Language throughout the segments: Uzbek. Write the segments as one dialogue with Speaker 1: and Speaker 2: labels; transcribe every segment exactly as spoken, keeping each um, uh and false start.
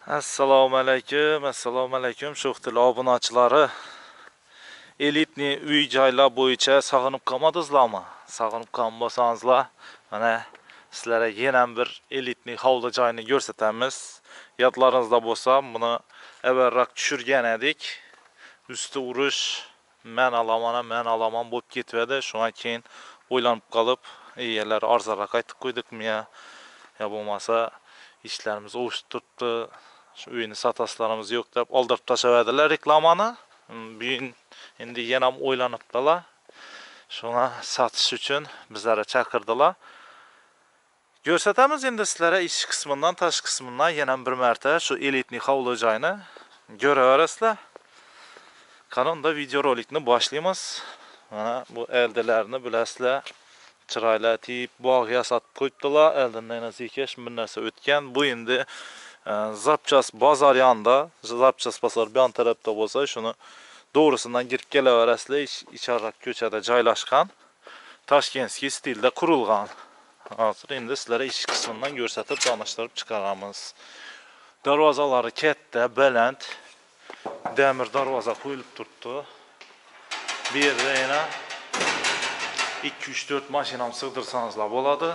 Speaker 1: Assalomu alaykum, assalomu alaykum sho'xtili obunachilari. Elitni uy joylar bo'yicha sog'inib qolmadingizlarmi? Sog'inib qolmasanizlar, mana sizlarga yana bir elitni hovli joyini ko'rsatamiz. Yodlaringizda bo'lsa, buni avvalroq tushirgan edik. Usti urush, men alaman, men alaman bo'lib ketdi. Shundan keyin o'ylanib qolib, egalar arzonroq aytib qo'ydikmi ya? Ya bo'lmasa, ishlarimiz o'shib turibdi. Şu uyini sataslarımız yok deb aldırıp taşıverdiler reklamını. Bugün endi yana o'ylanibdilar. Shuna satish uchun bizlarga chaqirdilar. Ko'rsatamiz endi sizlarga ish qismidan, tashqi qismidan yana bir marta shu elitni hovli joyini ko'raverasizlar. Qani unda videorolikni boshlaymiz. Mana bu eldilarni bilasizlar. Chiroyli tip bog' yasatib qo'yibdilar. Eldan zekash bir narsa o'tgan. Bu endi Zapchas bozor yanında, Zapchas bozor bir yan tarafta bo'lsa, shuni doğrusundan girib kelaverasizlar. İçaraq ko'chada joylashgan, Toshkentskiy stilda qurilgan. Hozir endi sizlarga ish qismidan ko'rsatib, tanishtirib chiqaramiz. Darvozalari katta, baland, demir darvoza qo'yilib turibdi. Bu yerda yana ikki uch to'rt mashinam sig'dirsanizlar bo'ladi.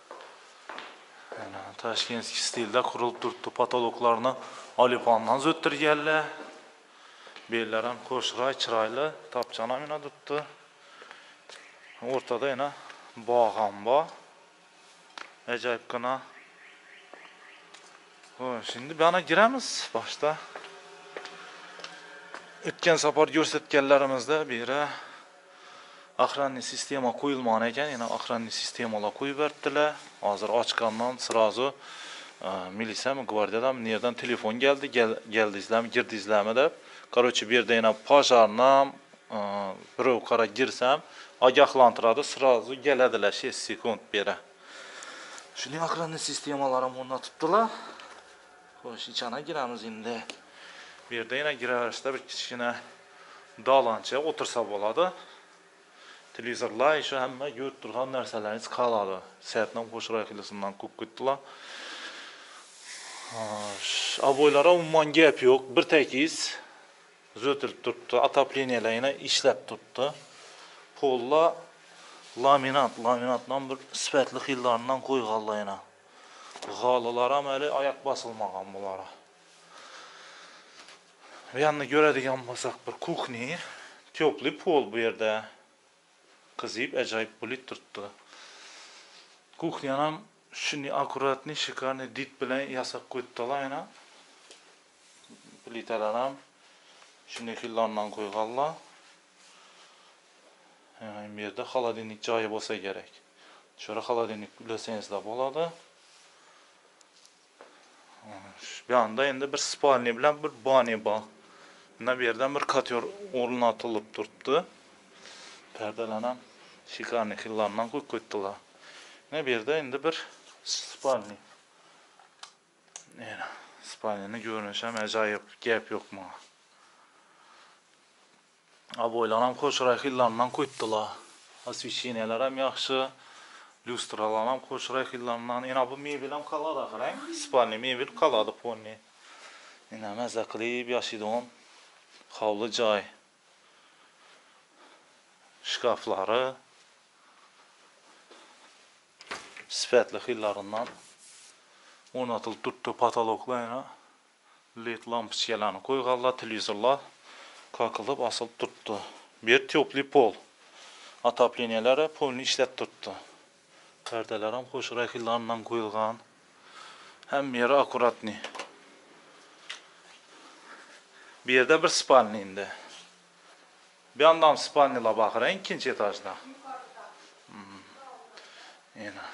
Speaker 1: Toshkentskiy stilda qurilib turibdi. Patologlarni olipondan o'ttirganlar. Bellar ham qo'shg'ay, chiroyli, topchan ham yana turibdi. O'rtada yana bog' ham bor. Ajoyibgina. Xo'sh, endi bu yana giramiz boshda. O'tgan safar ko'rsatganlarimizda bu yerga охранный sistema qo'yilmagan ekan, yana охранный sistemalar qo'yib berdilar. Hozir ochgandan sirazu milisiyami, gvardiyadami nerdan telefon geldi, geldingizlarmi, girdingizlarmi deb. Короче, bu yerda yana pojarnam birov qara girsam, ogohlantiradi, sirazu keladilar besh sekund bera. Shuning охранный sistemalar ham o'rnatibdilar. Xo'sh, ichana giramiz endi. Bu yerda yana giraverishda bir kichkina dolancha o'tirsa bo'ladi. Televizorlar shu hamma ko'rib turgan narsalarni qoladi. Saatdan qo'shroq qilishimdan ko'p ketdilar. Aboylara umuman gap yo'q. Bir tekiz zo'tilib turibdi. Отоплениyalarni ishlab turibdi. Pollar laminat, laminatdan bir sifatli xillardan qo'yganlar yana. G'olalar ham hali oyoq bosilmagan bular. Bu yerni ko'radigan bo'lsak, bir kuxni, teplый pol bu yerda. Qizib ajoyib bo'lib turibdi. Kuxnya ham shuni akkuratni, shikarni dit bilan yasab qo'yibdilar yana. Plitalar ham shunday xillardan qo'yganlar. Yani bu yerda xolodilnik joyi bo'lsa kerak. Shura xolodilnik bilsangizlar bo'ladi. Bu yanda endi bir spalni bilan bir bani bor. Mana bu yerdan bir katyor o'rnatilib turibdi. Perdelar ham shikarni xillardan qo'yib qo'yibdilar. Ne bir yerda endi bir spalni. Mana spalni ko'rinishi ham ajoyib, gap yo'qmi? Aboylar ham qo'shroq xillardan qo'yibdilar. Osvesheniyalar ham yaxshi. Lustralar ham qo'shroq xillardan. Yana bu mebel ham qoladi, qarang. Spalni mebel qoladi ponni. Yana maza qilib yashaydigan hovli joy. Şkafları sifatli xillaridan o'rnatilib turibdi. Patologlarga led lampochkalarni qo'yganlar, televizorlar qoqilib asilib turibdi. Bir teplый pol. Отопленiyalari polni ishlab turibdi. Perdelar ham qo'shroq xillardan qo'yilgan. Hamma yeri akkuratni. Bu yerda bir spalni endi. Bir yandan spalnilar bakırın, ikinci etajda. Hmm. Yine.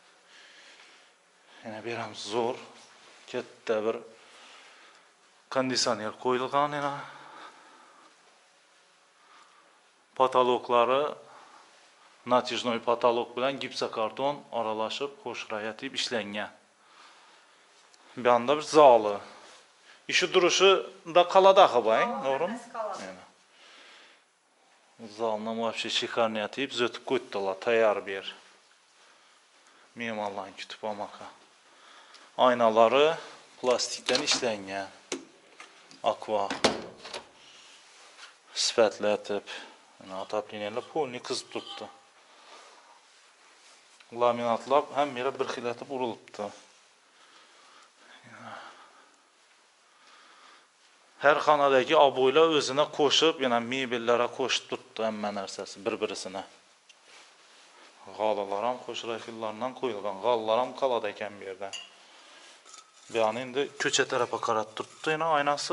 Speaker 1: Yine bir ham zor. Katta bir konditsioner qo'yilgan yana. Patologları natijnoy patolog bilan gipsokarton aralashib qo'shroq yatib ishlangan. Bu yanda bir zali. İşi duruşu da qalada xabang, to'g'rimi? Zalına вообще şikarni yatib, zötib qo'yibdilar, tayyor bir. Me'morlarni kutib olmoqqa. Aynaları plastikdan ishlangan. Aqua. Sifatlatib, mana atapleniylar polni qizib turibdi. Laminatlab hamma bir xil etib urilibdi. Her xonadagi aboylar o'zini qo'shib, yana mebellarga qo'shib turibdi hamma narsasi bir-birisini. G'alalar ham qo'shilgan xillardan qo'yilgan. G'alalar ham qoladi ekan bu yerda. Bu yana endi ko'cha tarafga qarab turibdi, yana aynasi.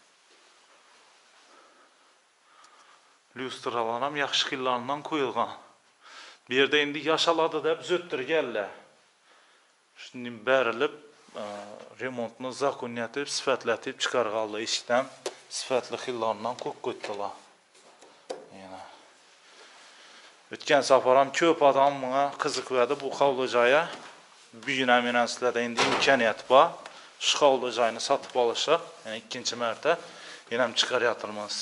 Speaker 1: Lyustralar ham yaxshi xillardan qo'yilgan. Bu yerda endi yashaladi deb zo'ttirganlar. Shundan berilib, remontni zakoniyatib, sifatlatib chiqarganlar ishdan, sifatli xillardan qo'yib qo'ydilar. Yana o'tgan safar ham ko'p odam menga qiziqadi bu hovli joyi. Bugun ham men sizlarda endi imkoniyat bor. Shu hovli joyini sotib olishga, yana ikkinchi marta yana ham chiqaryapmiz.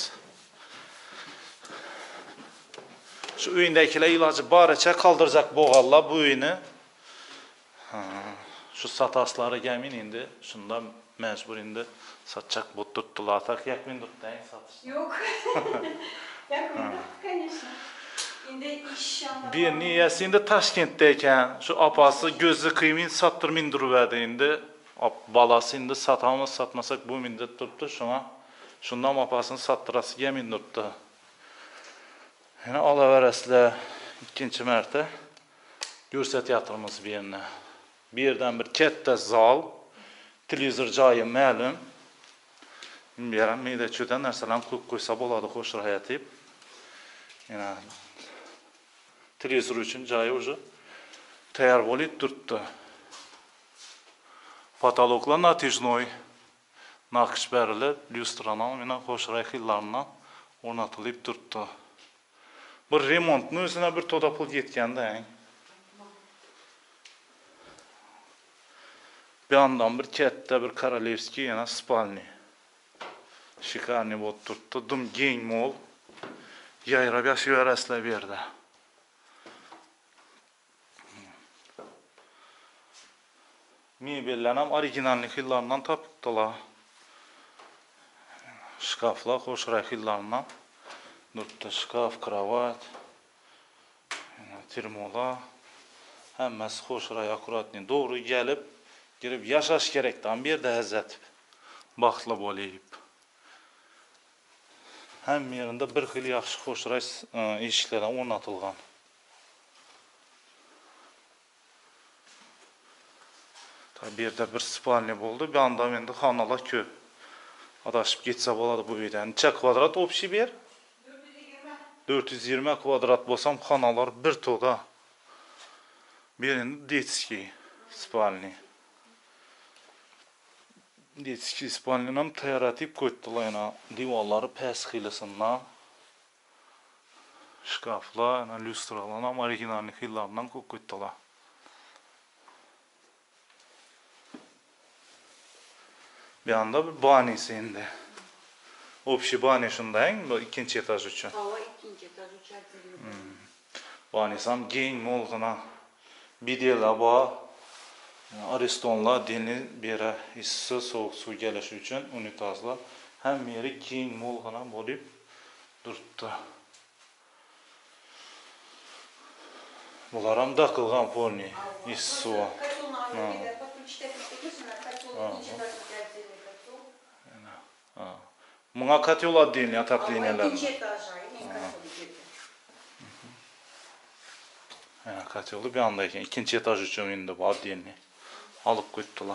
Speaker 1: Şu uyindagilar iloji boricha qoldirajak bo'lganlar bu uyni. Şu sataslari gamin endi shunda majbur endi satchak bo'lib turibdilar. Tak yakmin turibdi satish.
Speaker 2: Yok. Yakmin, конечно. Endi ish yanada.
Speaker 1: Bir niyasi endi Toshkentda ekan. Shu opasi ko'zi qiymin sattirmin turibdi endi. Balasi endi satamiz, satmasak bu mindat turibdi. Shuna shundan opasini sattirasiga min turibdi. Yana olaverasizlar ikkinchi marta ko'rsatyapmiz bu yerni. Bu yerdan bir katta zal, televizor joyi ma'lum. Bu yerdan mayda-cho'da narsalarni qo'yib qo'ysa bo'ladi qo'shirayat deb. Yana televizor uchun joyi уже tayyor bo'lib turibdi. Потолокlar natijnoy, naqsh berilib, lyustralar yana qo'shiray xillardan o'rnatilib turibdi. Bir remontni o'zina bir to'da pul ketganda. Bir yandan bir katta bir korolevskiy yana spalni. Shikarni bo'lib turibdi, dum keng mol. Yayrab yashaverasizlar bu yerda. Mebellar ham originalli xillardan topibdilar. Shkaflar qo'shray xillardan. Nurtda shkaf, kravat, termolar, hammasi qo'shray akkuratni doğru gelib, girib yashash kerakdan bu yerda hazatib, baxtli bo'lib. Hamma yerida bir xil yaxshi qo'shray eshiklardan o'rnatilgan. Tabii bu yerda bir spalni bo'ldi, bu anda endi xonalar ko'p. Adashib ketsa bo'ladi bu uydan. Necha kvadrat общий ber? dört yüz yirmi kvadrat bo'lsam xonalar bir to'da. Birini detskiy spalni. Detskiy spalni ham tayyorlatib qo'ydilar yana. Divorlari past xilisidan. Shkaflar, yana lyustralar ham originalli xillardan qo'yib qo'ydilar. Bir anda bir banisi endi. Общий bani shunday, bu ikkinchi etaj uchun.
Speaker 2: Hava ikkinchi etaj uchun.
Speaker 1: Banisi ham keng mo'lg'ina. Bidelar bor. Aristonlar deni bera issiq sovuq suv kelishi uchun unitazlar hamma yeri keng mo'lg'ina bo'lib turibdi. Bular ham daqilgan polni issiq. Bunga katyol отдельный отопленияларni. Yana katyolu bir anda ekan, ikkinchi etaj uchun endi bu отдельный olib qo'yibdilar.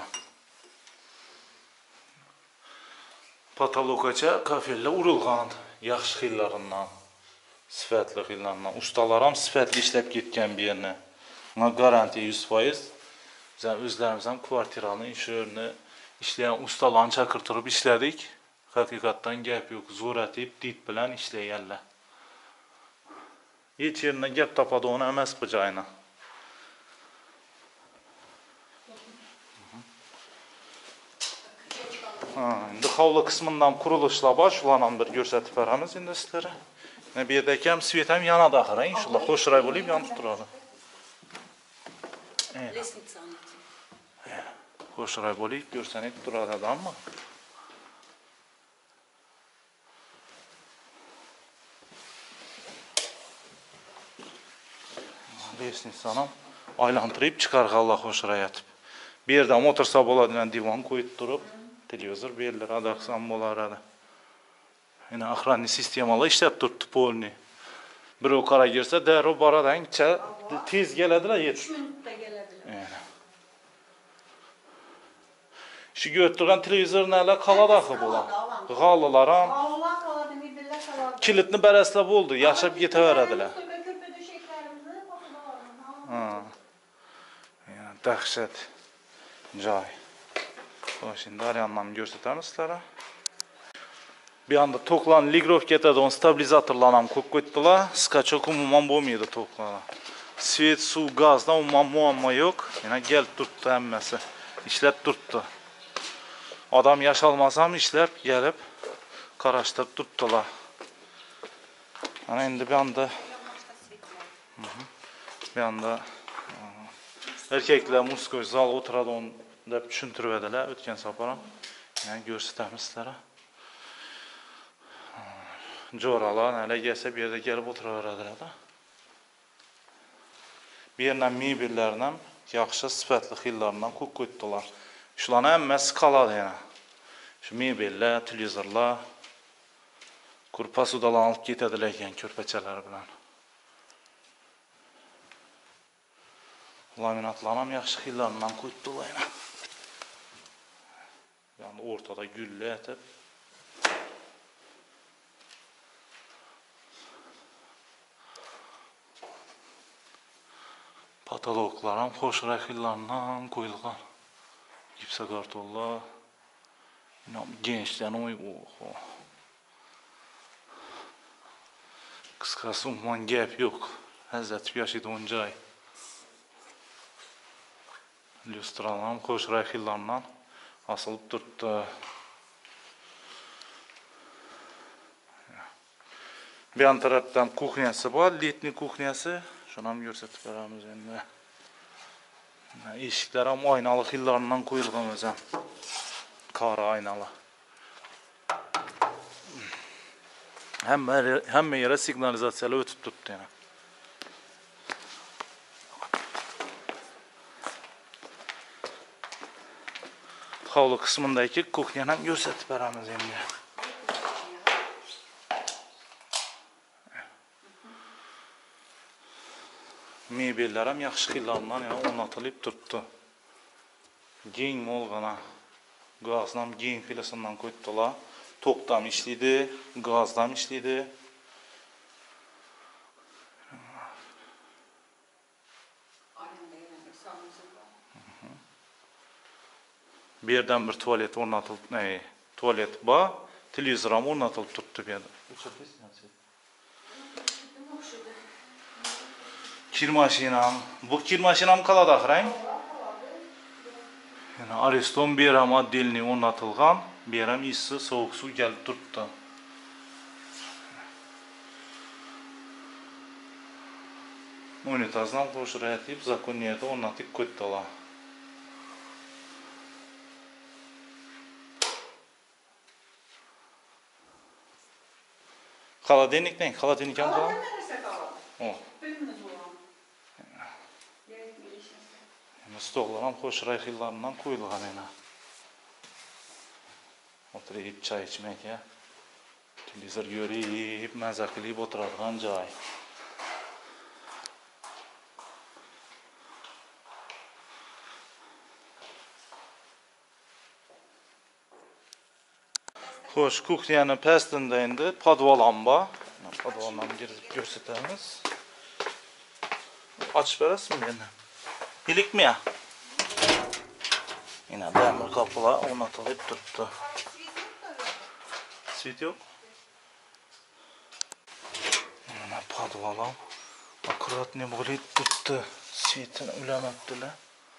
Speaker 1: Patologacha kafellar urilgan, yaxshi xillaridan, sifatli xillardan. Ustalar ham sifatli ishlab ketgan bu yerni. Bunga garantiya yuz foiz. Biz ham o'zlarimiz ham kvartirani, ish o'rnini ishlagan ustalarni chaqirtirib ishladik. Haqiqatdan gap yo'q, zo'r atib, dit bilan ishlaganlar. Hech yerdan gap topadigan emas bu joyni. Ha, endi hovli qismidan qurilishlar bor, shularni ham bir ko'rsatib beramiz endi sizlarga. Mana bu yerda ham svet ham yanada axir, inshaalloh qo'shray bo'lib yonib turadi. Hoşray bolayıp görsenek durad adamma. Lesnisanam aylantirib chiqar Allah hoşray atıp. Bir yerden otursa boladigan divan koyup durup televizor berilir adaqsam bolar ada. Yine ahranli sistemalı işlep turttu polni. Bir o kara girse derro baradan içe tez gelediler yet.
Speaker 2: üç minutta gelebilir.
Speaker 1: Yani. Şu götürgen televizor neyle kaladağı bolan. Galılaram.
Speaker 2: Allah kaladı, midillər kaladı.
Speaker 1: Kilitli beresle buldu. Yaşap yeteverediler.
Speaker 2: Köpə döşəklərimizi fotoğraflarını
Speaker 1: Ha. Yani dəhşət cay. O şimdi arayanlam göstərəm sizlərə. Bir anda toklan ligrovketədə on stabilizatorlanam koyup koydular. Skaçok umuman bolmaydı toklana. Svet, su, gazda umuman muamma yok. Yine gelip durdu emmesi. İşlep durdu. Adam yaşalmasam işlep gelip karaştırıp durdular. Yani indi bir anda bir anda erkekler muskoy zal oturadı onu da düşüntürüp ediler. Ötken saparam. Yani gösterəm sizlərə. Coralar nələ gəlsə bir yerdə gəlib oturardılar da. Bir yerlə mebellərlə yaxşı sifətli xillarla koyup koydular. Şuların əmməsi qaladı yəni. Şu mebellər, televizorlar kurpa sudalanıp getədilər yəni körpəçələr bilən. Laminatlanam yaxşı xillarla koydular yəni. Yani ortada güllə etib. Patologlaram hoş rəxillarından qoyulğan. Gipsa kartollar. Gençlərin uyğu. Qısqası umman gəp yox. Həzrət yaşıdı onca ay. Lüstralarım hoş rəxillarından asılıp durdu. Bir an taraftan kuxnyası var, letni kuxnyası. Şunam görsətib verəmiz endi. Eşiklər am aynalı xillarından qoyulğan özəm. Kara aynalı. Həmmə həmmə yerə siqnalizasiyalar ötüb durdu yəni. Havlu kısmındaki kuxnyanı ham görsətib verəmiz endi. Mebellər ham yaxşı xillarından yəni onatılıb durdu. Gen molğana gazdan gen filasindən qoydular. Tokdan işledi, gazdan işledi. Bir yerden bir tuvalet ornatılıb, ne? Tuvalet ba, televizoram ornatılıb durdu bir yerden. Kir maşinam. Bu kir maşinam kaladı axırayım. Yani Ariston bir yeram addelini ornatılgan, bir yeram isi soğuk su gelip durdu. Unitazdan hoş rahatlayıp zakonniyeti ornatıp koydular. Xaladenik ne? Xaladenik ham qala? O. Stollar ham xo'sh rayxillardan qo'yilgan yana. O'tirib çay içmek ya. Televizor görüp, mazza qilib o'tiradigan joy. Xo'sh, kuxnyani pastında endi podvalam bor. Podvaldan girib ko'rsatamiz. Açıp verasizmi endi? İlik mi ya? Yine demir kapılar ornatılıp durdu. Svit yok. Yine podvalam. Akkurat ne böyle durdu. Svitini ulanattılar.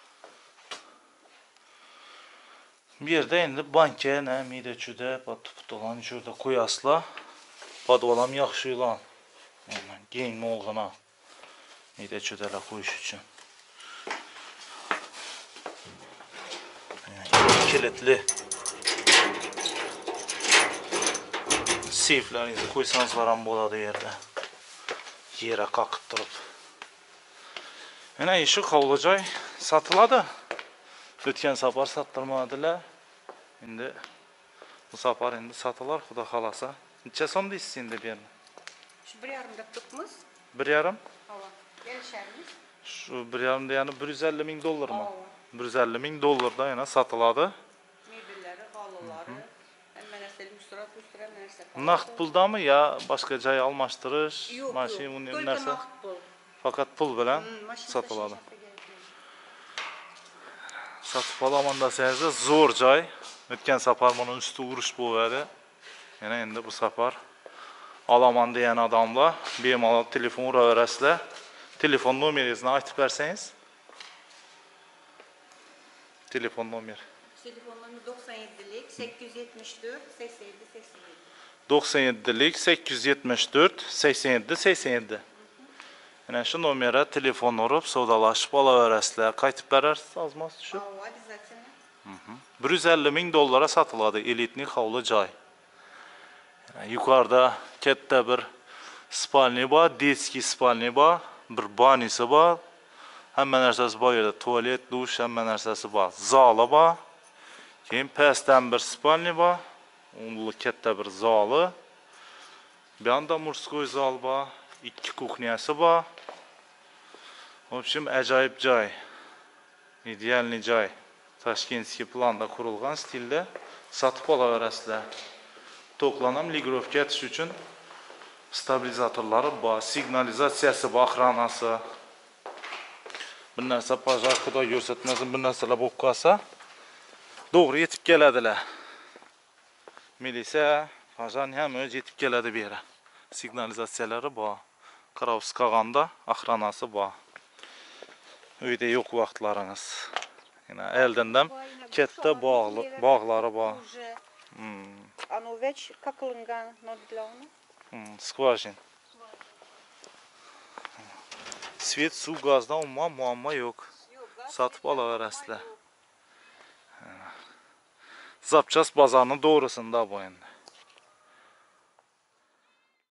Speaker 1: Bir yerde endi banka ne midəçüdə batıp dolan şurada koyasla. Podvalam yaxşı ilan. Yani geyinme olğuna midəçüdələ qoyuş üçün. kilitli. Seyflerinizi koysanızlar ham bo'ladi yerda. Yere qaqib turib. Mana shu hovli-joy sotiladi. O'tgan safar sattirmadilar. Endi bu safar endi sotilar, xudo xolasa. Necha so'm deysiz endi bu yerni?
Speaker 2: Shu bir yarim deb turibmiz.
Speaker 1: bir yarim?
Speaker 2: Hava. Kelishamiz.
Speaker 1: Shu bir yarim degani bir yuz ellik ming dollarmi?
Speaker 2: Hava.
Speaker 1: bir yuz ellik ming dollarda yana sotiladi.
Speaker 2: Mebellari, holilari, hamma narsa lyustra, lyustra narsa.
Speaker 1: Naqd puldami yo boshqa joy almashtirish,
Speaker 2: Yo'q,
Speaker 1: mashina
Speaker 2: yo'q.
Speaker 1: uni
Speaker 2: Только
Speaker 1: narsa?
Speaker 2: naqd pul.
Speaker 1: Faqat pul bilan
Speaker 2: Hmm, mashina
Speaker 1: sotiladi.
Speaker 2: tashish
Speaker 1: Sotib olaman desangiz zo'r joy. O'tgan safar buni usti urush bo'ladi. Yana endi bu safar olaman degan odamlar bemalol telefon uraverasizlar. Telefon nomeringizni aytib bersangiz. Telefon nomeri.
Speaker 2: Telefon nomeri to'qson yettilik sakkiz yuz yetmish to'rt sakson yetti sakson yetti.
Speaker 1: to'qson yettilik sakkiz yuz yetmish to'rt sakson yetti sakson yetti. Mana shu nomerga telefon urib, savdolashib olaverasizlar. Qaytib berarsiz, ozmos tushib.
Speaker 2: Hava обязательно.
Speaker 1: bir yuz ellik ming dollara sotiladi elitni hovli joy. Yuqorida katta bir spalni bor, детский spalni bor, bir banisi bor. Hamma narsasi bor yerda, tualet, dush, hamma narsasi bor. Zali bor. Keyin pastdan bir spalni bor. Uni katta bir zali. Bu yoqda murskoy zal bor, ikki kuxnyasi bor. В общем, ajoyib joy. Idealniy joy. Toshkentskiy planda qurilgan stilda sotib olaverasizlar. To'qlanam ligrovka etish uchun stabilizatorlari bor, signalizatsiyasi bor, охранасы. Bir narsa pojar xudo ko'rsatmasin, bir narsalar bo'lib qolsa, to'g'ri yetib keladilar. Militsiya, pojarni ham o'zi yetib keladi bu yerga. Signalizatsiyalari bor. Qarovsiz qolganda охранасы bor. Uyda yo'q vaqtlaringiz. Yana eldindan katta bog'li, bog'lari bor.
Speaker 2: Оно veç kakılıngan nodlarını.
Speaker 1: Skvajin. Svet, suv, gazdan umuman muammo yo'q. Sotib olaverasizlar. Zapchast bozorning to'g'risida bu endi.